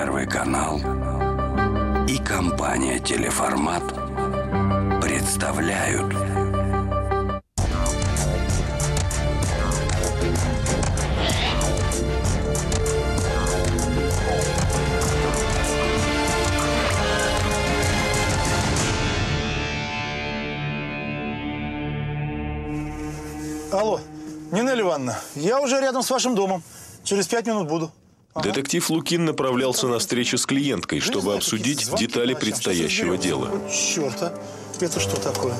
Первый канал и компания «Телеформат» представляют. Алло, Нинель Ивановна, я уже рядом с вашим домом. Через 5 минут буду. Детектив Лукин направлялся на встречу с клиенткой, чтобы обсудить детали предстоящего дела. Черт, а? Это что такое?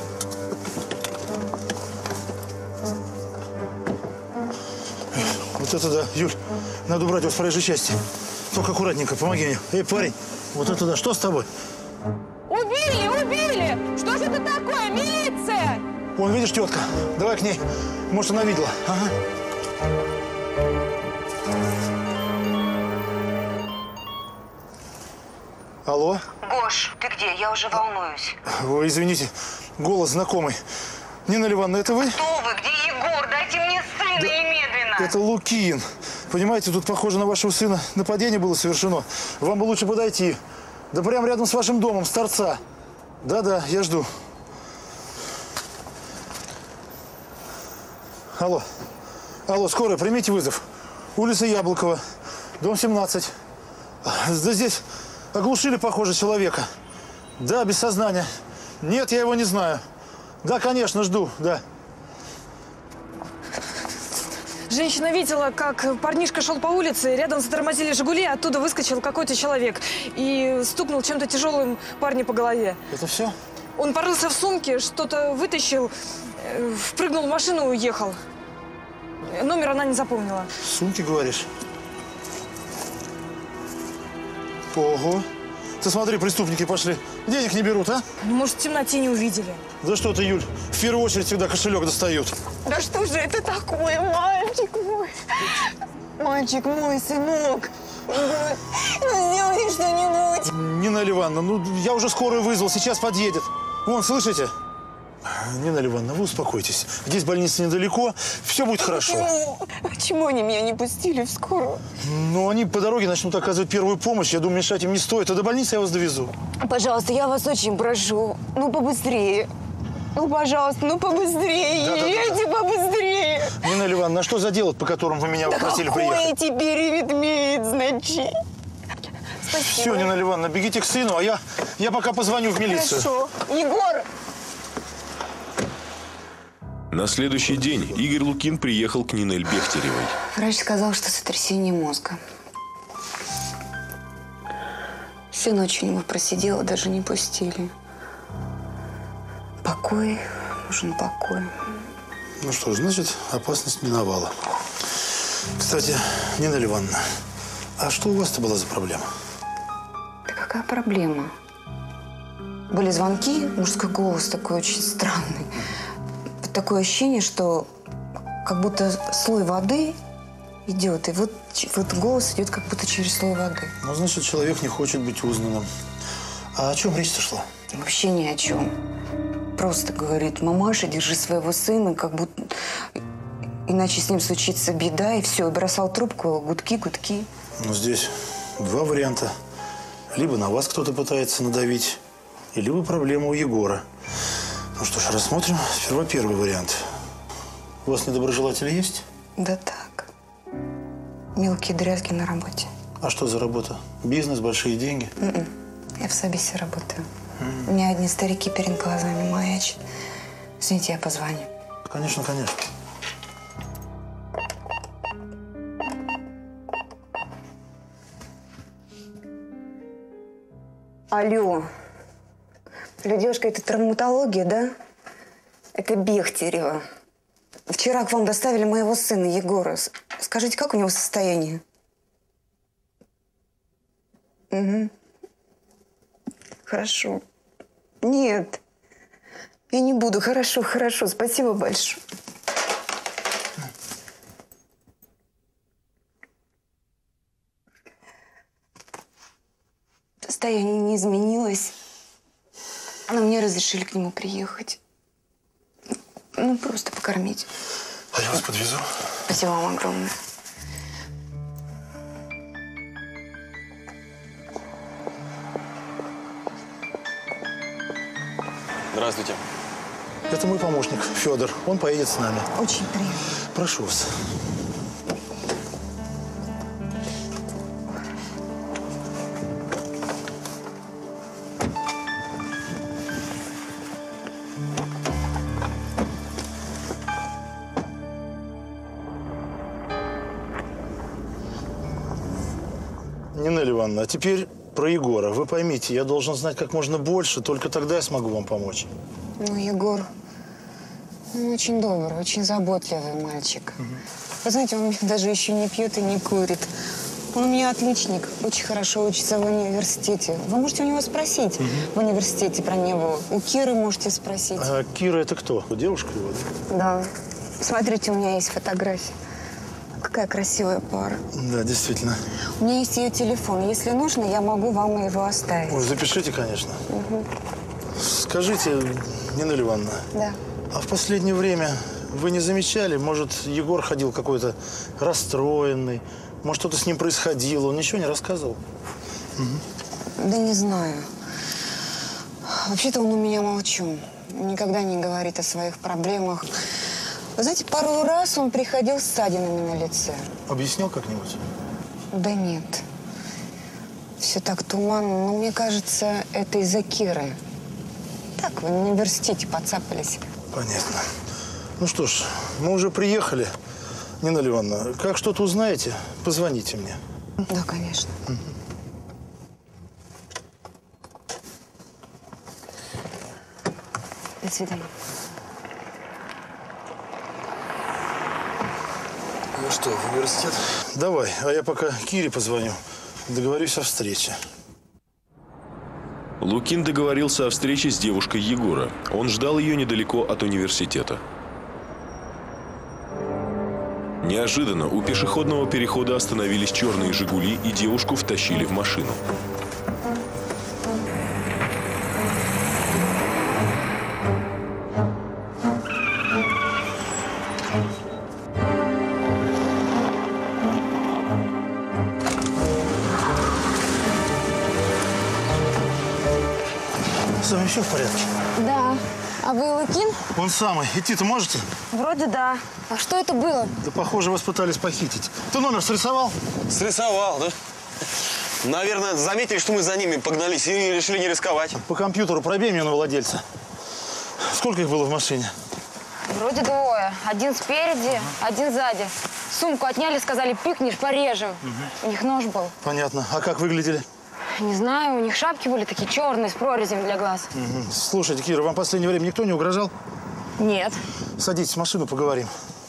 Вот это да, Юль, надо убрать вас в проезжей части. Только аккуратненько, помоги мне. Эй, парень, вот это да, что с тобой? Убили, убили! Что же это такое? Милиция! Вон, видишь, тетка, давай к ней. Может, она видела. Ага. Алло? Гош, ты где? Я уже волнуюсь. Ой, извините, голос знакомый. Нина Ивановна, это вы? Кто вы? Где Егор? Дайте мне сына немедленно. Это Лукин. Понимаете, тут, похоже, на вашего сына нападение было совершено. Вам бы лучше подойти. Да прямо рядом с вашим домом, с торца. Да-да, я жду. Алло. Алло, скорая, примите вызов. Улица Яблокова, дом 17. Да здесь оглушили, похоже, человека. Да, без сознания. Нет, я его не знаю. Да, конечно, жду, да. Женщина видела, как парнишка шел по улице, рядом затормозили «Жигули», оттуда выскочил какой-то человек и стукнул чем-то тяжелым парня по голове. Это все? Он порылся в сумке, что-то вытащил, впрыгнул в машину и уехал. Номер она не запомнила. Сумки, говоришь? Ого. Ты смотри, преступники пошли. Денег не берут, а? Ну, может, в темноте не увидели. Да что ты, Юль, в первую очередь всегда кошелек достают. Да что же это такое, мальчик мой? Мальчик мой, сынок. Ну, сделай что-нибудь. Нина Ивановна, ну я уже скорую вызвал, сейчас подъедет. Вон, слышите? Нина Ивановна, вы успокойтесь. Здесь больница недалеко, все будет хорошо. Почему они меня не пустили в скорую? Ну, они по дороге начнут оказывать первую помощь. Я думаю, мешать им не стоит. А до больницы я вас довезу. Пожалуйста, я вас очень прошу. Ну, побыстрее. Ну, пожалуйста, ну, побыстрее. Едьте побыстрее. Нина Ивановна, а что за дело, по которому вы меня просили приехать? Какое теперь вид имеет значение? Спасибо. Все, Нина Ивановна, бегите к сыну, а я пока позвоню в милицию. Хорошо. Егор! На следующий день Игорь Лукин приехал к Нинель Бехтеревой. Врач сказал, что сотрясение мозга. Всю ночь у него просидела, даже не пустили. Покой, нужен покой. Ну что ж, значит, опасность миновала. Кстати, Нина Ивановна, а что у вас-то была за проблема? Да какая проблема? Были звонки, мужской голос такой очень странный. Такое ощущение, что как будто слой воды идет. И вот голос идет как будто через слой воды. Ну, значит, человек не хочет быть узнанным. А о чем речь-то шла? Вообще ни о чем. Просто говорит: мамаша, держи своего сына, как будто иначе с ним случится беда. И все, и бросал трубку, гудки. Ну, здесь два варианта. Либо на вас кто-то пытается надавить, и либо проблема у Егора. Ну что ж, рассмотрим сперва первый вариант. У вас недоброжелатели есть? Да так. Мелкие дрязги на работе. А что за работа? Бизнес, большие деньги? Я в Собесе работаю. У меня одни старики перед глазами маячат. Извините, я позвоню. Конечно, конечно. Алло. Алло, девушка, это травматология, да? Это Бехтерева. Вчера к вам доставили моего сына Егора. Скажите, как у него состояние? Угу. Хорошо. Нет. Я не буду. Хорошо. Спасибо большое. Состояние не изменилось. Но мне разрешили к нему приехать. Ну, просто покормить. А я вас подвезу. Спасибо вам огромное. Здравствуйте. Это мой помощник, Федор. Он поедет с нами. Очень приятно. Прошу вас. Нинель Ивановна, а теперь про Егора. Вы поймите, я должен знать как можно больше, только тогда я смогу вам помочь. Ну, Егор, он очень добрый, очень заботливый мальчик. Вы знаете, он даже еще не пьет и не курит. Он у меня отличник, очень хорошо учится в университете. Вы можете у него спросить в университете про него. У Киры можете спросить. А Кира это кто? Девушка его, да? Да. Смотрите, у меня есть фотография. Какая красивая пара. Да, действительно. У меня есть ее телефон. Если нужно, я могу вам его оставить. Ой, запишите, конечно. Скажите, Нинель Ивановна, Да. а в последнее время вы не замечали, может, Егор ходил какой-то расстроенный, может, что-то с ним происходило, он ничего не рассказывал? Да не знаю. Вообще-то он у меня молчун. Никогда не говорит о своих проблемах. Вы знаете, пару раз он приходил с ссадинами на лице. Объяснял как-нибудь? Да нет. Все так туманно, но мне кажется, это из-за Киры. Так, в университете подцапались. Понятно. Ну что ж, мы уже приехали. Нинель Ивановна, как что-то узнаете, позвоните мне. Да, конечно. До свидания. Ну что, в университет? Давай, а я пока Кире позвоню. Договорюсь о встрече. Лукин договорился о встрече с девушкой Егора. Он ждал ее недалеко от университета. Неожиданно у пешеходного перехода остановились черные «Жигули» и девушку втащили в машину. С вами все в порядке? Да. А вы Лукин? Он самый. Идти-то можете? Вроде да. А что это было? Да, похоже, вас пытались похитить. Ты номер срисовал? Срисовал, да? Наверное, заметили, что мы за ними погнались и решили не рисковать. По компьютеру пробей мне на владельца. Сколько их было в машине? Вроде двое. Один спереди, один сзади. Сумку отняли, сказали, пикнешь, порежем. У них нож был. Понятно. А как выглядели? Не знаю, у них шапки были такие черные, с прорезями для глаз. Слушайте, Кира, вам в последнее время никто не угрожал? Нет. Садитесь в машину, поговорим.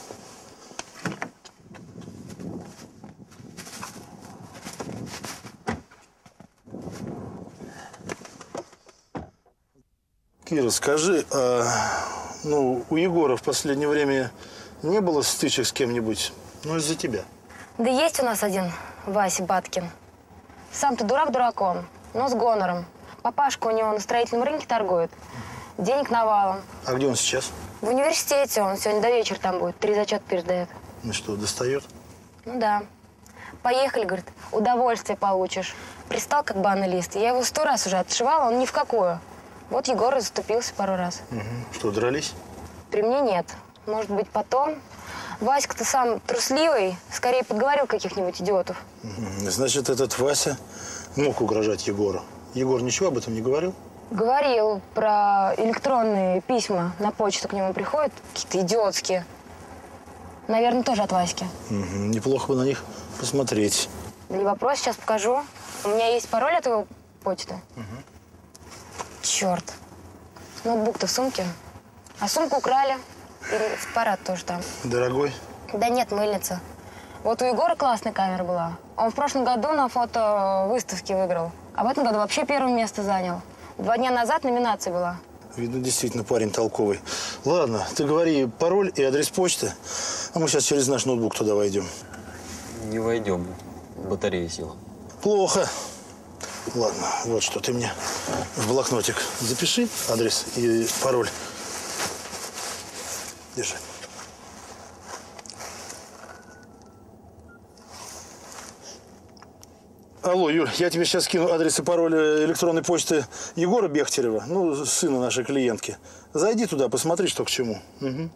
Кира, скажи, у Егора в последнее время не было стычек с кем-нибудь? Ну, из-за тебя. Да есть у нас один, Вася Баткин. Сам-то дурак дураком, но с гонором. Папашка у него на строительном рынке торгует. Денег навалом. А где он сейчас? В университете он сегодня до вечера там будет. 3 зачета передает. Ну что, достает? Ну да. Поехали, говорит, удовольствие получишь. Пристал как банный лист. Я его 100 раз уже отшивала, он ни в какую. Вот Егор и заступился пару раз. Что, дрались? При мне нет. Может быть, потом. Васька-то сам трусливый, скорее подговорил каких-нибудь идиотов. Значит, этот Вася мог угрожать Егору. Егор ничего об этом не говорил? Говорил про электронные письма. На почту к нему приходят, какие-то идиотские. Наверное, тоже от Васьки. Неплохо бы на них посмотреть. Для вопроса сейчас покажу. У меня есть пароль от его почты. Черт. Ноутбук-то в сумке. А сумку украли. И фотоаппарат тоже там. Дорогой? Да нет, мыльница. Вот у Егора классная камера была. Он в прошлом году на фотовыставке выиграл. А в этом году вообще первое место занял. 2 дня назад номинация была. Видно, действительно парень толковый. Ладно, ты говори пароль и адрес почты, а мы сейчас через наш ноутбук туда войдем. Не войдем. Батарея села. Плохо. Ладно, вот что, ты мне в блокнотик запиши адрес и пароль. Держи. Алло, Юль, я тебе сейчас скину адрес и пароль электронной почты Егора Бехтерева, ну, сына нашей клиентки. Зайди туда, посмотри, что к чему. Угу.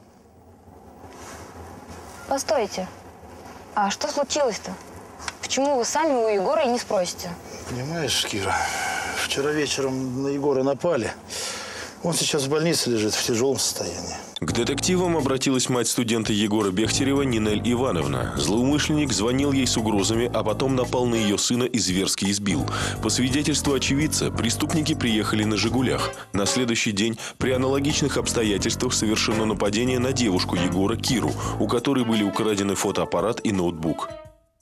Постойте. А что случилось-то? Почему вы сами у Егора и не спросите? Понимаешь, Кира, вчера вечером на Егора напали. Он сейчас в больнице лежит в тяжелом состоянии. К детективам обратилась мать студента Егора Бехтерева Нинель Ивановна. Злоумышленник звонил ей с угрозами, а потом напал на ее сына и зверски избил. По свидетельству очевидца, преступники приехали на «Жигулях». На следующий день при аналогичных обстоятельствах совершено нападение на девушку Егора Киру, у которой были украдены фотоаппарат и ноутбук.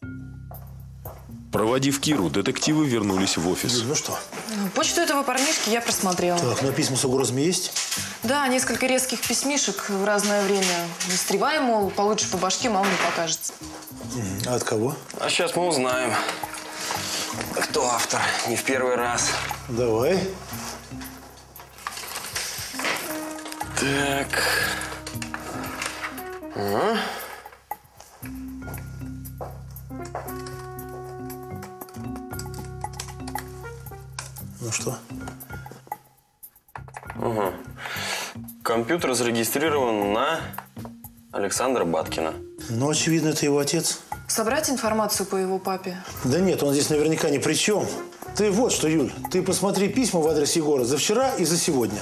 Проводив Киру, детективы вернулись в офис. Юль, ну что? Почту этого парнишки я просмотрела. Так, на письма с угрозами есть? Да, несколько резких письмишек в разное время. Не встревай, мол, получше по башке, мало не покажется. А от кого? А сейчас мы узнаем, кто автор. Не в первый раз. Давай. Так. Ага. Ну что? Угу. Компьютер зарегистрирован на Александра Баткина. Ну, очевидно, это его отец. Собрать информацию по его папе? Да нет, он здесь наверняка ни при чем. Ты вот что, Юль, ты посмотри письма в адрес Егора за вчера и за сегодня.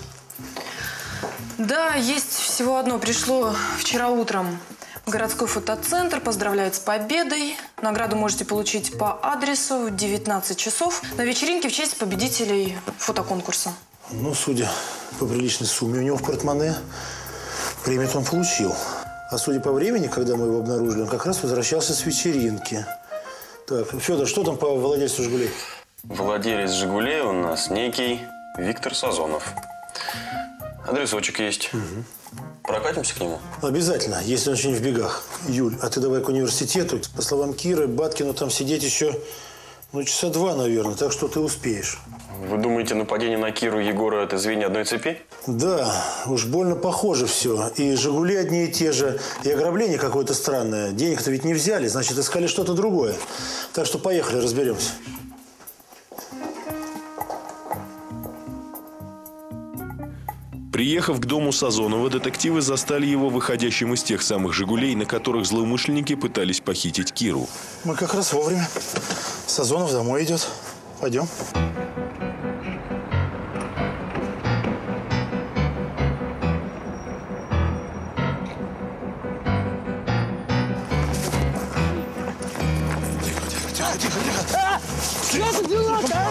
Да, есть всего одно. Пришло вчера утром. Городской фотоцентр поздравляет с победой. Награду можете получить по адресу в 19 часов на вечеринке в честь победителей фотоконкурса. Ну, судя по приличной сумме у него в портмоне, премию он получил. А судя по времени, когда мы его обнаружили, он как раз возвращался с вечеринки. Так, Федор, что там по владельцу «Жигулей»? Владелец «Жигулей» у нас некий Виктор Сазонов. Адресочек есть. Угу. Прокатимся к нему? Обязательно, если он очень в бегах. Юль, а ты давай к университету. По словам Киры, Баткину там сидеть еще, ну, часа 2, наверное, так что ты успеешь. Вы думаете, нападение на Киру Егора – это звенья одной цепи? Да, уж больно похоже все. И «Жигули» одни и те же, и ограбление какое-то странное. Денег-то ведь не взяли, значит, искали что-то другое. Так что поехали, разберемся. Приехав к дому Сазонова, детективы застали его выходящим из тех самых «Жигулей», на которых злоумышленники пытались похитить Киру. Мы как раз вовремя. Сазонов домой идет. Пойдем. Тихо. Что за дела-то, а?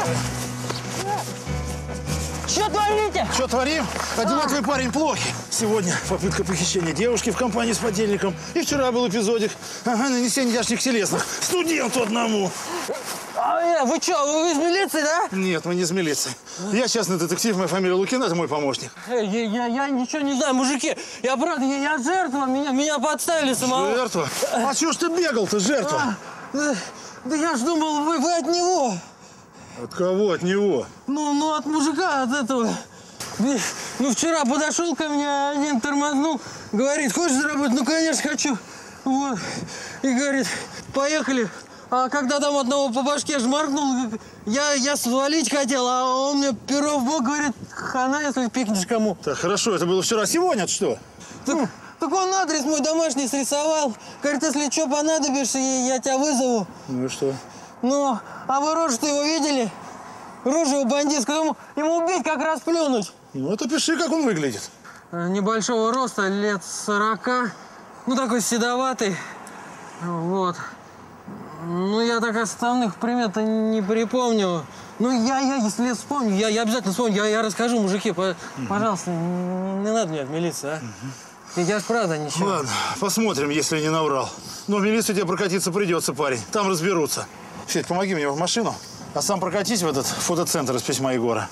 Что творите? Что творим? Одинаковый парень плохи. Сегодня попытка похищения девушки в компании с подельником. И вчера был эпизодик. Ага, нанесение тяжких телесных. Студенту одному. Вы что, вы из милиции, да? Нет, мы не из милиции. Я частный детектив, моя фамилия Лукина, это мой помощник. Я ничего не знаю, мужики. Я правда, я жертва, меня подставили самого. Жертва? А чего ж ты бегал-то, жертва? Да я ж думал, вы от него. От кого от него? Ну, от мужика, от этого. Ну, вчера подошел ко мне один, тормознул. Говорит, хочешь заработать? Ну, конечно, хочу. Вот. И говорит, поехали. А когда там одного по башке жмаркнул, я свалить хотел, а он мне перо в бок говорит, хана, если пикнешь кому. Так, хорошо, это было вчера. Сегодня-то что? Так он адрес мой домашний срисовал. Говорит, если что понадобишься, я тебя вызову. Ну и что? Ну, а вы рожу-то его видели? Рожу его бандитскую, ему убить, как расплюнуть. Ну, это пиши, как он выглядит. Небольшого роста, лет 40. Ну, такой седоватый. Вот. Ну, я так основных примет не припомню. Ну, если вспомню, я обязательно вспомню. Я расскажу, мужики, пожалуйста, не надо мне в милицию, а? Я ж правда ничего. Ладно, посмотрим, если не наврал. Но в милицию тебе прокатиться придется, парень. Там разберутся. Федь, помоги мне в машину, а сам прокатись в этот фотоцентр из письма Егора.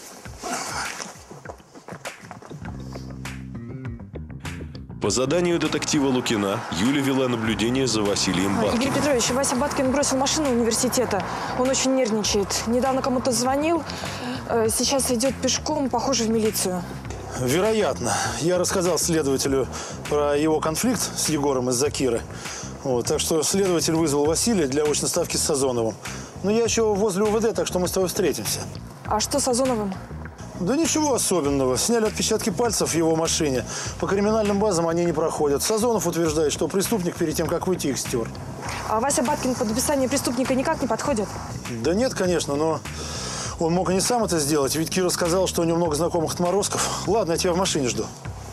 По заданию детектива Лукина Юля вела наблюдение за Василием Баткиным. Игорь Петрович, Вася Баткин бросил машину университета. Он очень нервничает. Недавно кому-то звонил. Сейчас идет пешком, похоже, в милицию. Вероятно. Я рассказал следователю про его конфликт с Егором из-за Киры. Вот, так что следователь вызвал Василия для очной ставки с Сазоновым. Но я еще возле УВД, так что мы с тобой встретимся. А что с Сазоновым? Да ничего особенного. Сняли отпечатки пальцев в его машине. По криминальным базам они не проходят. Сазонов утверждает, что преступник перед тем, как выйти, их стер. А Вася Баткин под описание преступника никак не подходит? Да нет, конечно, но он мог и не сам это сделать. Ведь Кира сказал, что у него много знакомых отморозков. Ладно, я тебя в машине жду.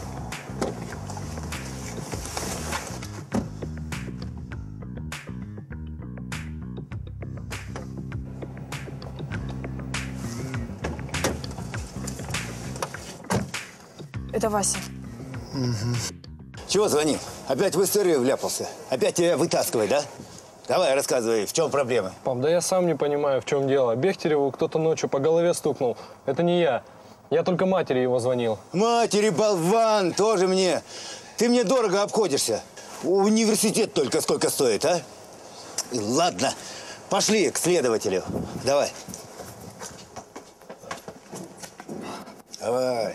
Это Вася. Чего звонил? Опять в историю вляпался? Опять тебя вытаскивай, да? Давай, рассказывай, в чем проблема? Пап, да я сам не понимаю, в чем дело. Бехтереву кто-то ночью по голове стукнул. Это не я. Я только матери его звонил. Матери, болван, тоже мне. Ты мне дорого обходишься. Университет только сколько стоит, а? Ладно, пошли к следователю. Давай. Давай.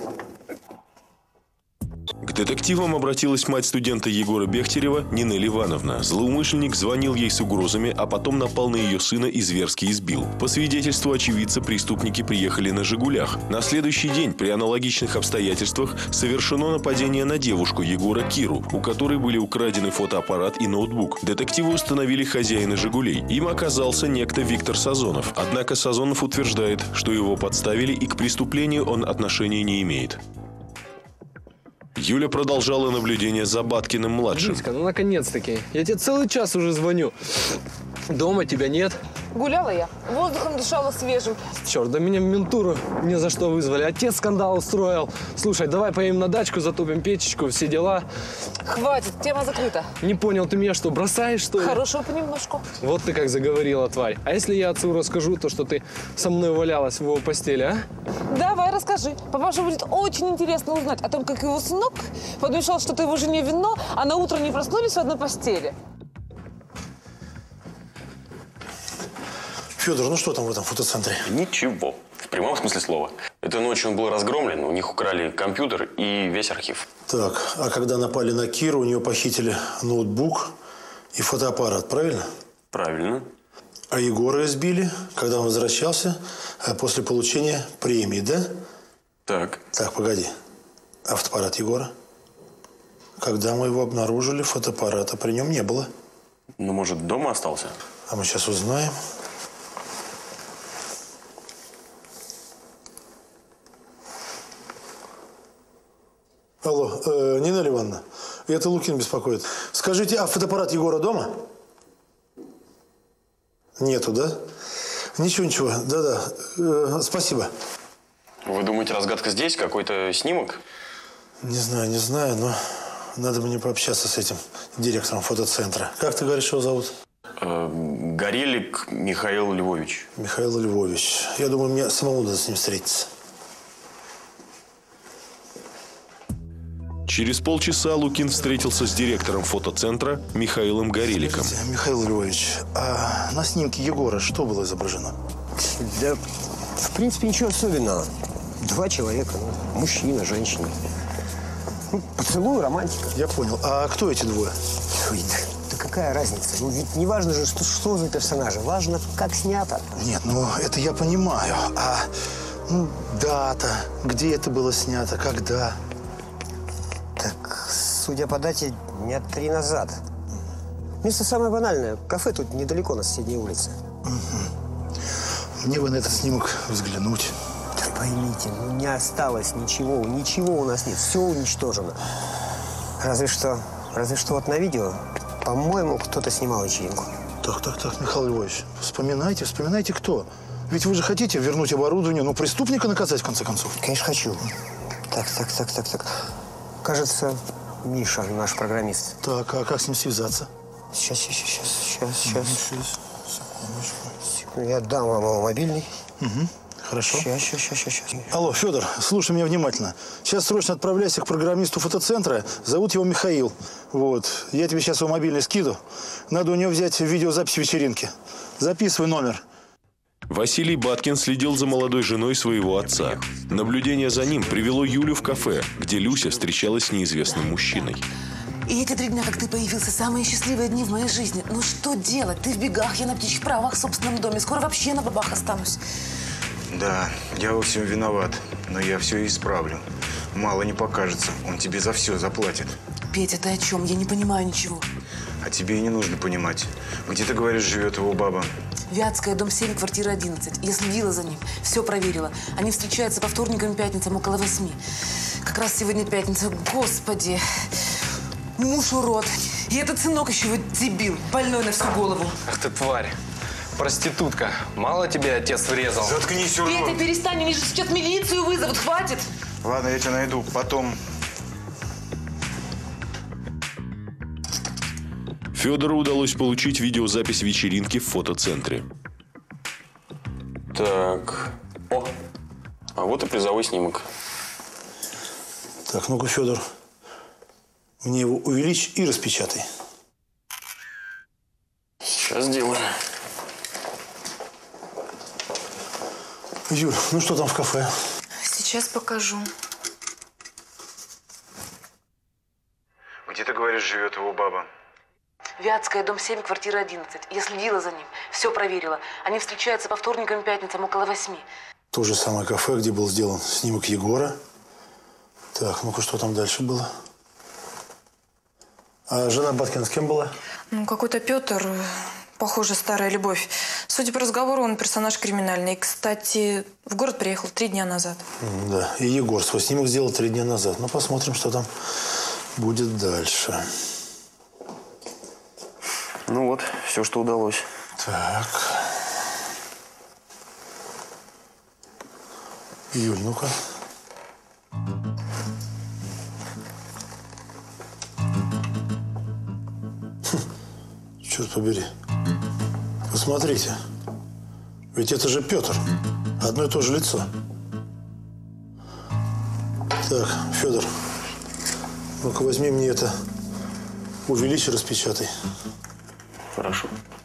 К детективам обратилась мать студента Егора Бехтерева Нинель Ивановна. Злоумышленник звонил ей с угрозами, а потом напал на ее сына и зверски избил. По свидетельству очевидца, преступники приехали на «Жигулях». На следующий день при аналогичных обстоятельствах совершено нападение на девушку Егора Киру, у которой были украдены фотоаппарат и ноутбук. Детективы установили хозяина «Жигулей». Им оказался некто Виктор Сазонов. Однако Сазонов утверждает, что его подставили и к преступлению он отношения не имеет. Юля продолжала наблюдение за Баткиным-младшим. Витька, ну наконец-таки. Я тебе целый час уже звоню. Дома тебя нет. Гуляла я, воздухом дышала свежим. Черт, да меня в ментуру ни за что вызвали. Отец скандал устроил. Слушай, давай поедем на дачку, затопим печечку, все дела. Хватит, тема закрыта. Не понял, ты меня что, бросаешь, что ли? Хорошего понемножку. Вот ты как заговорила, тварь. А если я отцу расскажу то, что ты со мной валялась в его постели, а? Давай, расскажи. Папаша будет очень интересно узнать о том, как его сынок подмешал что-то его жене вино, а на утро не проснулись в одной постели. Федор, ну что там в этом фотоцентре? Ничего. В прямом смысле слова. Этой ночью он был разгромлен, у них украли компьютер и весь архив. Так, а когда напали на Киру, у нее похитили ноутбук и фотоаппарат, правильно? Правильно. А Егора избили, когда он возвращался после получения премии, да? Так. Так, погоди. А фотоаппарат Егора? Когда мы его обнаружили, фотоаппарата при нем не было. Ну, может, дома остался? А мы сейчас узнаем. Алло, Нинель Ивановна, это Лукин беспокоит. Скажите, а фотоаппарат Егора дома? Нету, да? Ничего, да-да, спасибо. Вы думаете, разгадка здесь? Какой-то снимок? Не знаю, но надо мне пообщаться с этим директором фотоцентра. Как ты говоришь, его зовут? Горелик Михаил Львович. Михаил Львович. Я думаю, мне самому надо с ним встретиться. Через полчаса Лукин встретился с директором фотоцентра Михаилом Гореликом. Скажите, Михаил Львович, а на снимке Егора что было изображено? Да, в принципе, ничего особенного. Два человека, мужчина, женщина. Поцелуй, романтика. Я понял. А кто эти двое? Ой, да какая разница? Ну, ведь не важно же, что за персонажи. Важно, как снято. Нет, это я понимаю. А дата, где это было снято, когда? Так, судя по дате, дня 3 назад. Место самое банальное. Кафе тут недалеко, на соседней улице. Угу. Мне бы на этот снимок взглянуть. Да поймите, не осталось ничего у нас нет. Все уничтожено. Разве что вот на видео, по-моему, кто-то снимал вечеринку. Так, Михаил Львович, вспоминайте, кто. Ведь вы же хотите вернуть оборудование, преступника наказать, в конце концов. Конечно, хочу. Так. Кажется, Миша, наш программист. Так, а как с ним связаться? Сейчас. Я дам вам его мобильный. Угу, хорошо. Сейчас. Алло, Федор, слушай меня внимательно. Сейчас срочно отправляйся к программисту фотоцентра. Зовут его Михаил. Вот. Я тебе сейчас его мобильный скину. Надо у него взять видеозапись вечеринки. Записывай номер. Василий Баткин следил за молодой женой своего отца. Наблюдение за ним привело Юлю в кафе, где Люся встречалась с неизвестным мужчиной. И эти 3 дня, как ты появился, самые счастливые дни в моей жизни. Ну что делать? Ты в бегах, я на птичьих правах в собственном доме. Скоро вообще на бабах останусь. Да, я во всем виноват, но я все исправлю. Мало не покажется, он тебе за все заплатит. Петя, ты о чем? Я не понимаю ничего. А тебе и не нужно понимать. Где, ты говоришь, живет его баба? Вятская, дом 7, квартира 11. Я следила за ним, все проверила. Они встречаются по вторникам и пятницам около 8. Как раз сегодня пятница. Господи, муж урод. И этот сынок еще вот дебил, больной на всю голову. Ах ты тварь. Проститутка. Мало тебе отец врезал? Заткнись, урод. Петя, перестань, они же сейчас милицию вызовут, хватит. Ладно, я тебя найду, потом. Федору удалось получить видеозапись вечеринки в фотоцентре. Так. О, а вот и призовой снимок. Так, ну-ка, Федор, мне его увеличь и распечатай. Сейчас сделаю. Юль, ну что там в кафе? Сейчас покажу. Где, ты говоришь, живет его баба? Вятская, дом 7, квартира 11. Я следила за ним, все проверила. Они встречаются по вторникам и пятницам около 8. То же самое кафе, где был сделан снимок Егора. Так, ну-ка, что там дальше было? А жена Баткина с кем была? Ну, какой-то Петр, похоже, старая любовь. Судя по разговору, он персонаж криминальный. Кстати, в город приехал 3 дня назад. Да, и Егор свой снимок сделал 3 дня назад. Ну, посмотрим, что там будет дальше. Ну вот, все, что удалось. Так. Юль, ну-ка. Черт побери. Посмотрите. Ведь это же Петр. Одно и то же лицо. Так, Федор, ну-ка возьми мне это. Увеличь и распечатай. Хорошо.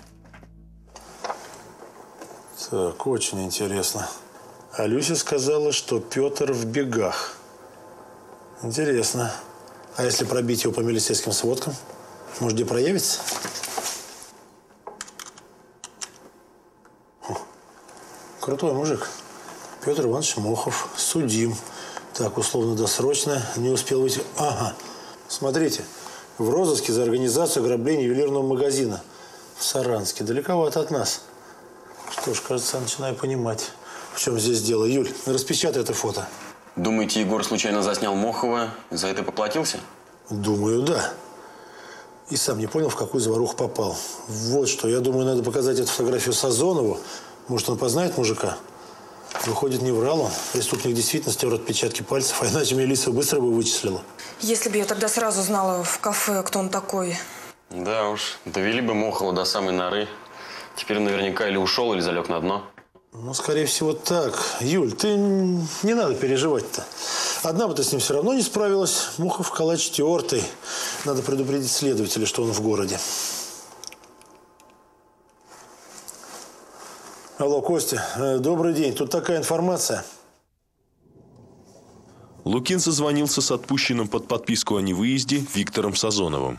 Так, очень интересно. А Люся сказала, что Петр в бегах. Интересно. А если пробить его по милицейским сводкам? Может, где проявится? Крутой мужик. Петр Иванович Мохов. Судим. Так, условно-досрочно. Не успел выйти. Ага. Смотрите. В розыске за организацию ограбления ювелирного магазина в Саранске. Далековато от нас. Что ж, кажется, я начинаю понимать, в чем здесь дело. Юль, распечатай это фото. Думаете, Егор случайно заснял Мохова и за это поплатился? Думаю, да. И сам не понял, в какую заваруху попал. Вот что. Я думаю, надо показать эту фотографию Сазонову. Может, он познает мужика? Выходит, не врал он. Преступник действительно стер отпечатки пальцев, а иначе милиция быстро бы вычислила. Если бы я тогда сразу знала в кафе, кто он такой. Да уж, довели бы Мохова до самой норы. Теперь наверняка или ушел, или залег на дно. Ну, скорее всего, так. Юль, ты не надо переживать-то. Одна бы ты с ним все равно не справилась. Мохов калач тертый. Надо предупредить следователя, что он в городе. Алло, Костя, добрый день. Тут такая информация. Лукин созвонился с отпущенным под подписку о невыезде Виктором Сазоновым.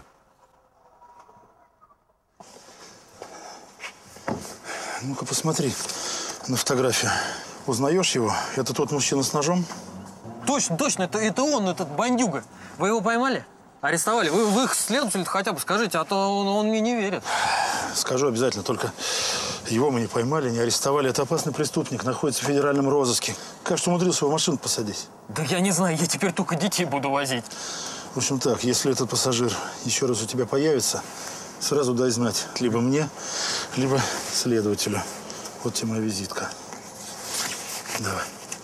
Ну-ка, посмотри на фотографию. Узнаешь его? Это тот мужчина с ножом? Точно, точно, это он, этот бандюга. Вы его поймали? Арестовали? Вы их следователю хотя бы скажите, а то он мне не верит. Скажу обязательно, только его мы не поймали, не арестовали. Это опасный преступник, находится в федеральном розыске. Кажется, умудрился его в машину посадить. Да я не знаю, я теперь только детей буду возить. В общем так, если этот пассажир еще раз у тебя появится, сразу дай знать. Либо мне, либо следователю. Вот тебе моя визитка. Давай.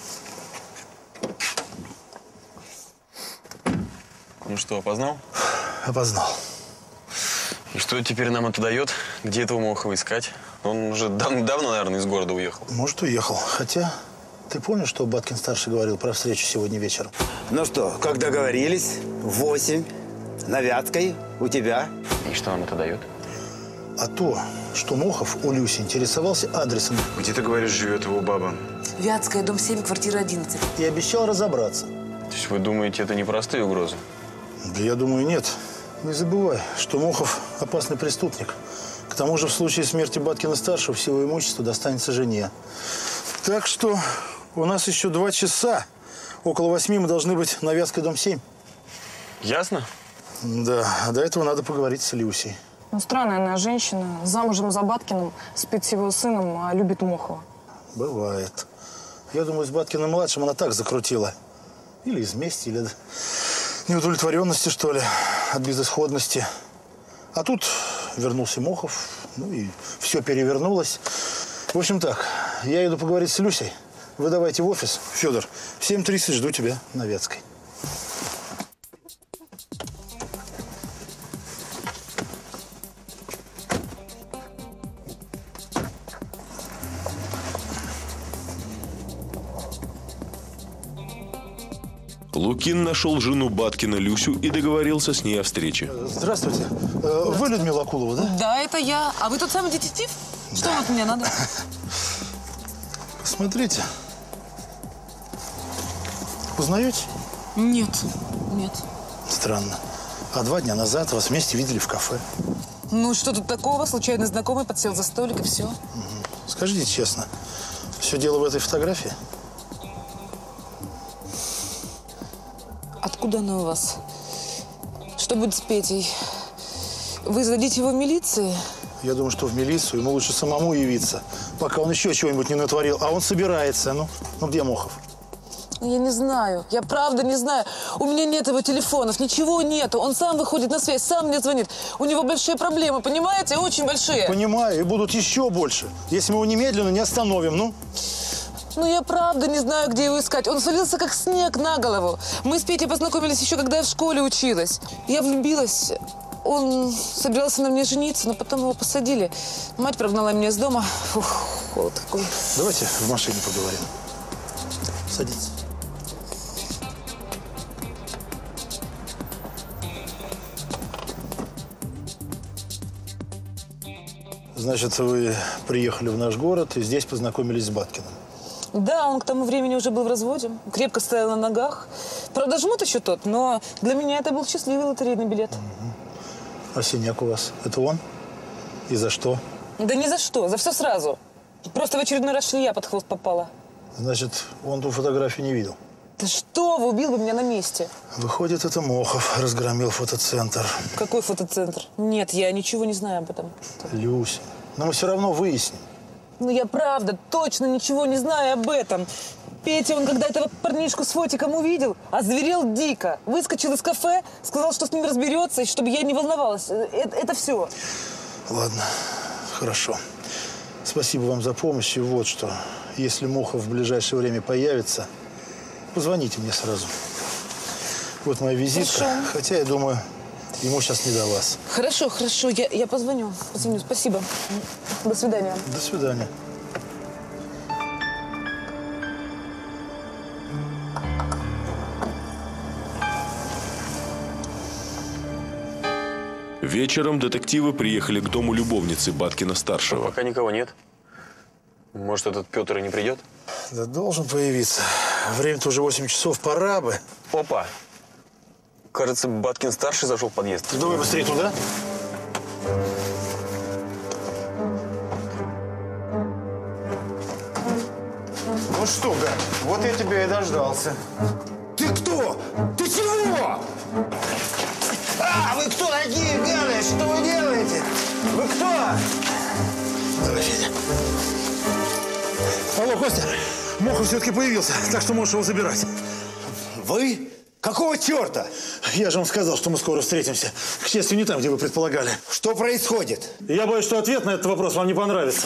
Ну что, опознал? Опознал. И что теперь нам это дает? Где этого Мохова искать? Он уже давно, наверное, из города уехал. Может, уехал. Хотя, ты помнишь, что Баткин-старший говорил про встречу сегодня вечером? Ну что, как договорились, в 8 на Вятской у тебя. И что нам это дает? А то, что Мохов у Люси интересовался адресом. Где, ты говоришь, живет его баба? Вятская, дом 7, квартира 11. И обещал разобраться. То есть вы думаете, это непростые угрозы? Да я думаю, нет. Не забывай, что Мохов опасный преступник. К тому же в случае смерти Баткина-старшего всего имущества достанется жене. Так что у нас еще 2 часа. Около 8 мы должны быть на Вятской, дом 7. Ясно? Да, а до этого надо поговорить с Люсей. Ну, странная она женщина. Замужем за Баткиным, спит с его сыном, а любит Мохова. Бывает. Я думаю, с Баткиным-младшим она так закрутила. Или из мести, или неудовлетворенности, что ли, от безысходности. А тут вернулся Мохов, ну и все перевернулось. В общем так, я иду поговорить с Люсей. Вы давайте в офис. Федор, в 7:30 жду тебя на Вятской. Лукин нашел жену Баткина Люсю и договорился с ней о встрече. Здравствуйте. Вы Людмила Акулова, да? Да, это я. А вы тот самый детектив? Что вам от меня надо? Посмотрите. Узнаете? Нет, нет. Странно. А 2 дня назад вас вместе видели в кафе. Ну, что тут такого? Случайный знакомый подсел за столик и все. Скажите честно, все дело в этой фотографии? Откуда она у вас? Что будет с Петей? Вы сдадите его в милиции? Я думаю, что в милицию ему лучше самому явиться, пока он еще чего-нибудь не натворил. А он собирается. Ну где Мохов? Я не знаю. Я правда не знаю. У меня нет его телефонов, ничего нету. Он сам выходит на связь, сам мне звонит. У него большие проблемы, понимаете? Очень большие. Понимаю, и будут еще больше, если мы его немедленно не остановим, ну. Ну, я правда не знаю, где его искать. Он свалился, как снег на голову. Мы с Петей познакомились еще, когда я в школе училась. Я влюбилась. Он собирался на мне жениться, но потом его посадили. Мать прогнала меня из дома. Фух, холод какой. Давайте в машине поговорим. Садитесь. Значит, вы приехали в наш город и здесь познакомились с Баткиным. Да, он к тому времени уже был в разводе. Крепко стоял на ногах. Правда, жмут еще тот, но для меня это был счастливый лотерейный билет. А синяк у вас? Это он? И за что? Да ни за что, за все сразу. Просто в очередной раз шлея под хвост попала. Значит, он ту фотографию не видел? Да что вы, убил бы меня на месте. Выходит, это Мохов разгромил фотоцентр. Какой фотоцентр? Нет, я ничего не знаю об этом. Люся, но мы все равно выясним. Ну, я правда точно ничего не знаю об этом. Петя, он когда этого парнишку с фотиком увидел, озверел дико. Выскочил из кафе, сказал, что с ним разберется, и чтобы я не волновалась. Это все. Ладно, хорошо. Спасибо вам за помощь. И вот что. Если Мохов в ближайшее время появится, позвоните мне сразу. Вот моя визитка. Хорошо. Хотя, я думаю, ему сейчас не до вас. Хорошо, хорошо. Я позвоню. Позвоню. Спасибо. До свидания. До свидания. Вечером детективы приехали к дому любовницы Баткина-старшего. Пока никого нет. Может, этот Петр и не придет? Да должен появиться. Время-то уже 8 часов, пора бы. Опа! Кажется, Баткин-старший зашел в подъезд. Давай быстрее туда. Ну что, гад, вот я тебя и дождался. Ты кто? Ты чего? А, вы кто такие, гады? Что вы делаете? Вы кто? Давай, Федя. Алло, Костя, Мохов все-таки появился, так что можешь его забирать. Вы? Какого черта? Я же вам сказал, что мы скоро встретимся. К счастью, не там, где вы предполагали. Что происходит? Я боюсь, что ответ на этот вопрос вам не понравится.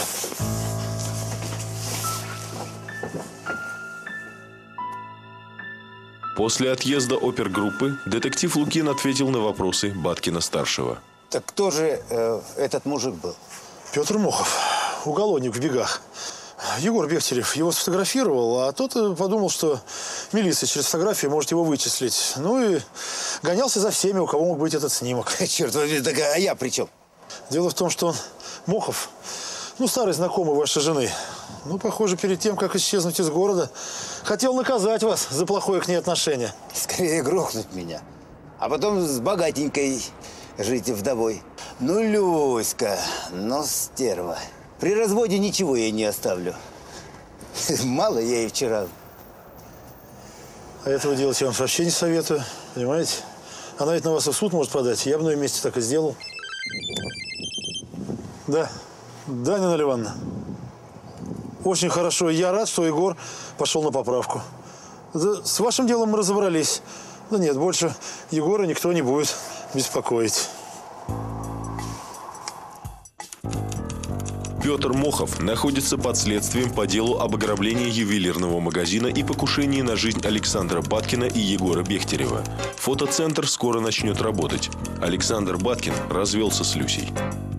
После отъезда опергруппы детектив Лукин ответил на вопросы Баткина-старшего. Так кто же этот мужик был? Петр Мохов, уголовник в бегах. Егор Бехтерев его сфотографировал, а тот подумал, что милиция через фотографию может его вычислить. Ну и гонялся за всеми, у кого мог быть этот снимок. Черт, а я при чем? Дело в том, что он, Мохов, старый знакомый вашей жены. Похоже, перед тем, как исчезнуть из города, хотел наказать вас за плохое к ней отношение. Скорее грохнуть меня. А потом с богатенькой жить вдовой. Ну, Люська, ну, стерва. При разводе ничего ей не оставлю. Мало я ей вчера. А этого делать я вам вообще не советую, понимаете? Она ведь на вас и в суд может подать. Я бы на ее месте так и сделал. Да, да, Нина Ивановна. Очень хорошо. Я рад, что Егор пошел на поправку. Да, с вашим делом мы разобрались. Да нет, больше Егора никто не будет беспокоить. Петр Мохов находится под следствием по делу об ограблении ювелирного магазина и покушении на жизнь Александра Баткина и Егора Бехтерева. Фотоцентр скоро начнет работать. Александр Баткин развелся с Люсей.